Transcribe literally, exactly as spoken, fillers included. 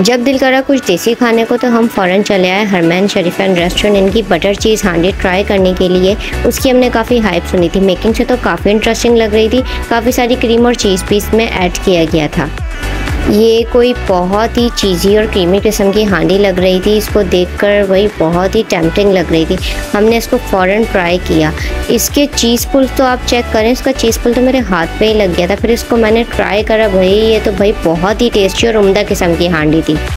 जब दिल करा कुछ देसी खाने को तो हम फ़ौरन चले आए हरमैन शरीफन रेस्टोरेंट इनकी बटर चीज़ हांडी ट्राई करने के लिए। उसकी हमने काफ़ी हाइप सुनी थी, मेकिंग से तो काफ़ी इंटरेस्टिंग लग रही थी। काफ़ी सारी क्रीम और चीज़ भी इसमें ऐड किया गया था। ये कोई बहुत ही चीज़ी और क्रीमी किस्म की हांडी लग रही थी। इसको देखकर वही बहुत ही टेम्पटिंग लग रही थी। हमने इसको फ़ौरन ट्राई किया। इसके चीज़ पुल तो आप चेक करें, इसका चीज़ पुल तो मेरे हाथ पे ही लग गया था। फिर इसको मैंने ट्राई करा, भाई ये तो भाई बहुत ही टेस्टी और उम्दा किस्म की हांडी थी।